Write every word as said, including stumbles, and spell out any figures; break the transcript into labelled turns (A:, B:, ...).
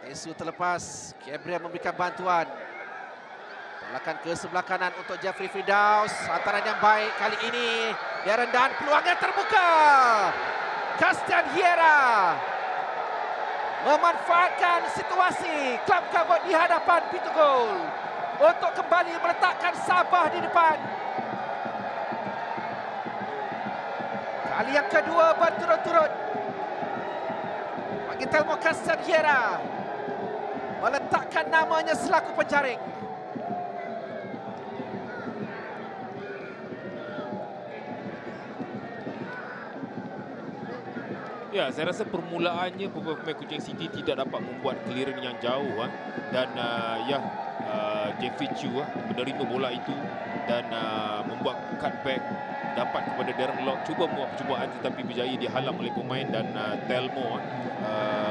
A: Isu terlepas, Gabriel memberikan bantuan. Perlakan ke sebelah kanan untuk Jeffrey Firdaus. Hantaran yang baik kali ini. Darren Dunn, peluangnya terbuka. Christian Hierro memanfaatkan situasi klub kabut di hadapan pintu gol untuk kembali meletakkan Sabah di depan. Kali yang kedua berturut-turut bagi Telmo Christian Hierro meletakkan namanya selaku penjaring.
B: Ya, saya rasa permulaannya pemain Kuching City tidak dapat membuat clearance yang jauh ha? dan uh, ya uh, Jeffrey Chu ha? menerima bola itu dan uh, membuat cutback dapat kepada Darren Lock, cuba membuat percubaan tetapi berjaya dihalang oleh pemain dan uh, Telmo uh,